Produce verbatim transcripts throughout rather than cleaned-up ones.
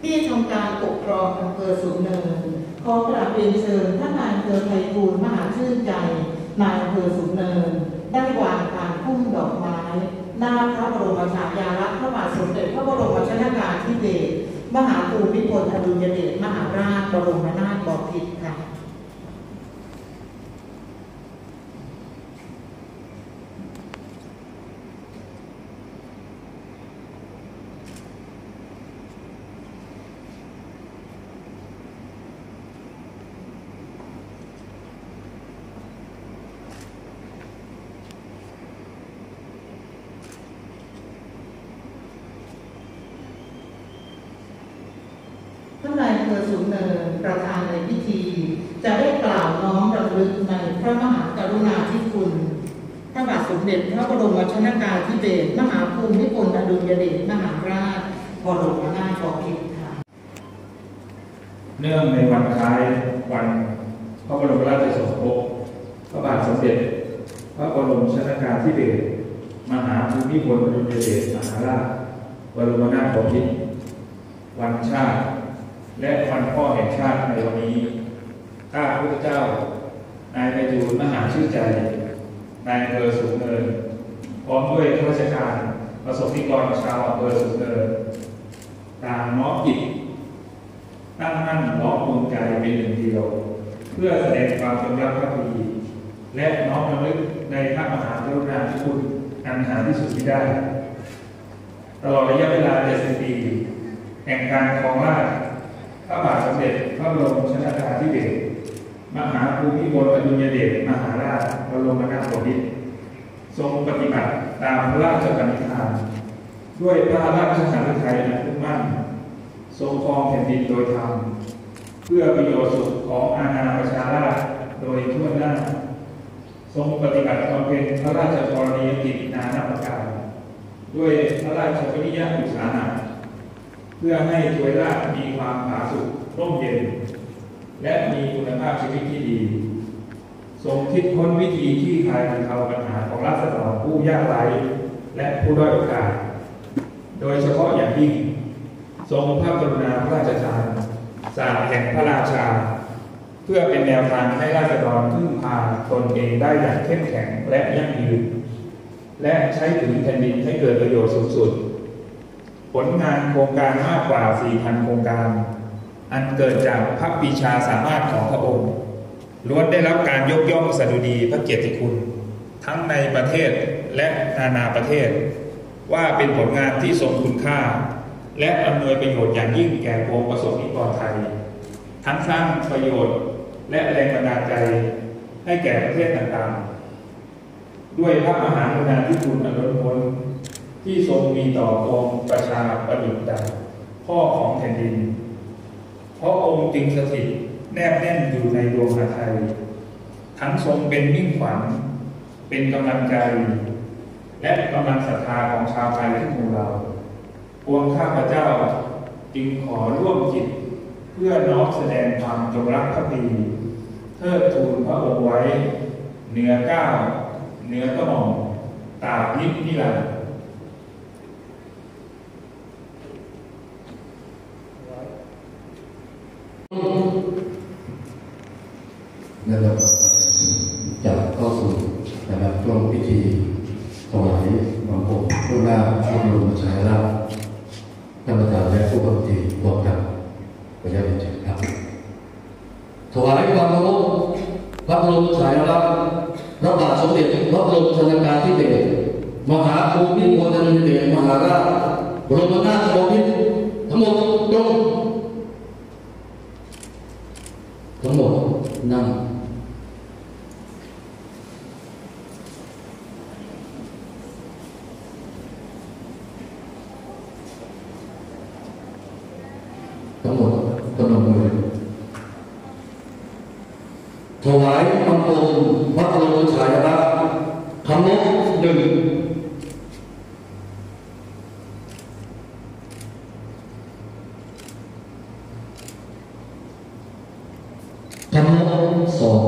ที่ทำการปกครองอำเภอสูงเนินขอกราบเรียนเชิญท่านนายอำเภอไพบูลย์มหาชื่นใจนายอำเภอสูงเนินได้วางพานพุ่มดอกไม้หน้าพระบรมฉายาลักษณ์พระบาทสมเด็จพระบรมชนกาธิเบศรมหาภูมิพลอดุลยเดชมหาราชบรมนาถบพิตรค่ะท่านนายอำเภอสูงเนินประธานในพิธีจะได้กล่าวน้อมรำลึกในพระมหากรุณาธิคุณพระบาทสมเด็จพระบรมชนกาธิเบศรมหาภูมิพลอดุลยเดชมหาราชบรมนาถบพิตรค่ะเนื่องในวันคล้ายวันพระบรมราชสมภพพระบาทสมเด็จพระบรมชนกาธิเบศรมหาภูมิพลอดุลยเดชมหาราชบรมนาถบพิตรวันชาติและวันพ่อแห่งชาติในวันนี้ข้าพระพุทธเจ้านายไพบูลย์มหาชื่นใจนายอำเภอสูงเนินพร้อมด้วยข้าราชการประสบนิกรชาวอำเภอสูงเนินต่างน้อมจิตตั้งมั่นน้อมดวงใจเป็นหนึ่งเดียวเพื่อแสดงความจงรักภักดีและน้อมรำลึกในพระมหากรุณาธิคุณอันหาที่สุดมิได้ตลอดระยะเวลาเจ็ดสิบปีแห่งการครองราชย์พระบาทสมเด็จพระบรมชนกาธิเบศรมหาภูมิพลอดุลยเดชมหาราชบรมนาถบพิตรทรงปฏิบัติตามพระราชปณิธานด้วยพระราชหฤทัยอันมุ่งมั่นทรงครองแผ่นดินโดยธรรมเพื่อประโยชน์สุขของอาณาประชาราษฎร์โดยทั่วหน้าทรงปฏิบัติบำเพ็ญพระราชกรณียกิจนานาประการด้วยพระราชวิริยะอุตสาหะเพื่อให้ทวยราชมีความผาสุกร่มเย็นและมีคุณภาพชีวิตที่ดีทรงคิดค้นวิธีที่คลายบรรเทาปัญหาของราษฎรผู้ยากไร้และผู้ด้อยโอกาสโดยเฉพาะอย่างยิ่งทรงพระกรุณาพระราชทานศาสตร์แห่งพระราชาเพื่อเป็นแนวทางให้ราษฎรพึ่งพาตนเองได้อย่างเข้มแข็งและยั่งยืนและใช้ถึงแผ่นดินให้เกิดประโยชน์สูงสุดผลงานโครงการมากกว่า สี่พัน โครงการอันเกิดจากพระปรีชาสามารถของพระองค์ล้วนได้รับการยกย่องสดุดีพระเกียรติคุณทั้งในประเทศและนานาประเทศว่าเป็นผลงานที่ทรงคุณค่าและอำนวยประโยชน์อย่างยิ่งแก่ปวงประสบนิกรไทยทั้งสร้างประโยชน์และแรงบันดาลใจให้แก่ประเทศต่างๆด้วยพระมหากรุณาธิคุณอันล้นพ้นที่ทรงมีต่อปวงประชาประดุจดังพ่อของแผ่นดินเพราะองค์จึงสถิตแนบแน่นอยู่ในดวงหฤทัยทั้งทรงเป็นมิ่งขวัญเป็นกำลังใจและกำลังศรัทธาของชาวไทยทุกหมู่เหล่าปวงข้าพเจ้าจึงขอร่วมจิตเพื่อน้อมแสดงความจงรักภักดีเทิดทูนพระองค์ไว้เหนือเก้าเหนือกระหม่อมตราบนิจนิรันดร์นะครับจะเข้าสู่นะครับช่วงพิธีถวายบังคมเพื่อหน้าพระบรมฉายาลักษณ์ท่านประธานและผู้ปฏิบัติรวมกันขออนุญาตเชิญครับถวายความเคารพพระบรมฉายาลักษณ์พระบาทสมเด็จพระบรมชนกาธิเบศรมหาภูมิพลอดุลยเดชมหาราชบรมนาถบพิตรทั้งหมดตรงทั้งหมดนั่งทั้งหมดพนมมือถวายบังคมพระบรมฉายาลักษณ์คำนบหนึ่งคำนบสอง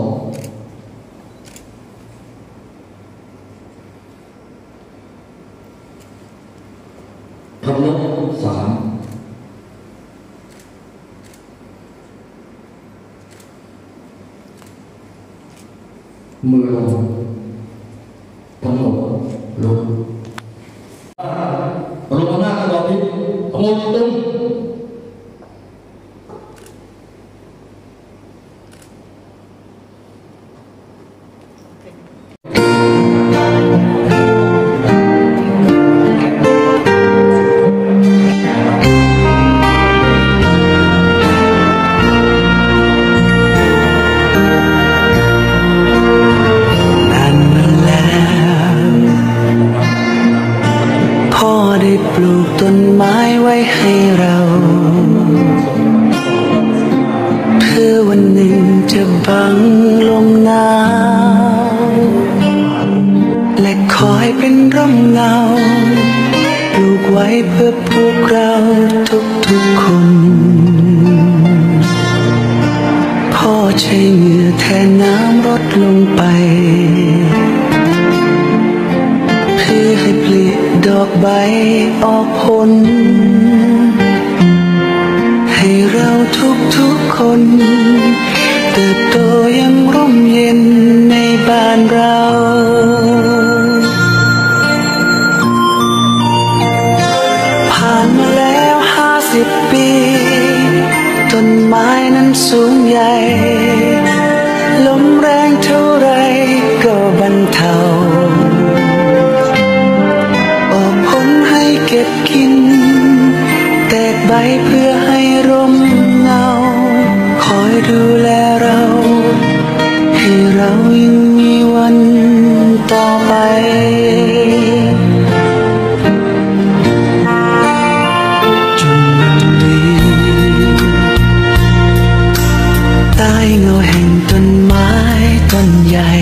คำนบสามมือลงทั้งหมดลงลงหน้ากันต่อที่ทั้งหมดตึงปลูกต้นไม้ไว้ให้เราเพื่อวันหนึ่งจะบังลมหนาวและคอยเป็นร่มเงาปลูกไว้เพื่อพวกเราทุกๆคนพ่อใช้เหงื่อแทนน้ำรดลงไปเพื่อให้ผลิดอกใบออกผลให้เราทุกๆคนเติบโตยังร่มเย็นในบ้านเราผ่านมาแล้วห้าสิบปีต้นไม้นั้นสูงใหญ่ลมแรงเท่าไรก็บรรเทาเก็บกินแตกใบเพื่อให้ร่มเงาคอยดูแลเราให้เรายังมีวันต่อไปจนวันนี้ใต้เงาแห่งต้นไม้ต้นใหญ่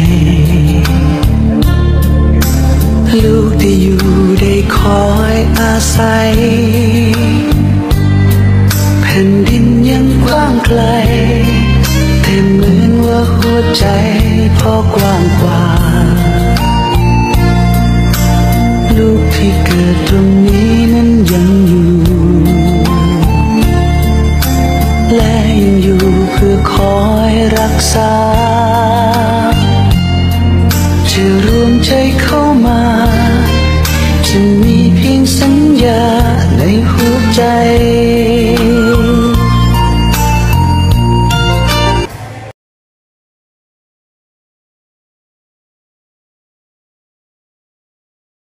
ลูกได้อยู่ได้คอยอาศัยแผ่นดินยังกว้างไกลแต่เหมือนว่าหัวใจพ่อกว้างกว่าลูกที่เกิดตรงนี้นั้นยังอยู่และยังอยู่เพื่อคอยรักษาจะรวมใจเข้ามาจะมีเพียงสัญญาในหัวใจ